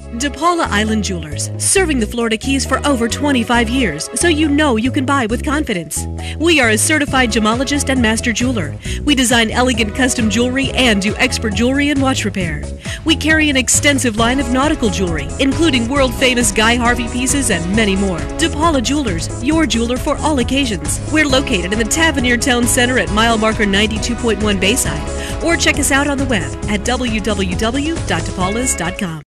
DePaula Island Jewelers, serving the Florida Keys for over 25 years, so you know you can buy with confidence. We are a certified gemologist and master jeweler. We design elegant custom jewelry and do expert jewelry and watch repair. We carry an extensive line of nautical jewelry, including world-famous Harvey pieces and many more. DePaula Jewelers, your jeweler for all occasions. We're located in the Tavernier Town Center at mile marker 92.1 Bayside, or check us out on the web at www.depaulas.com.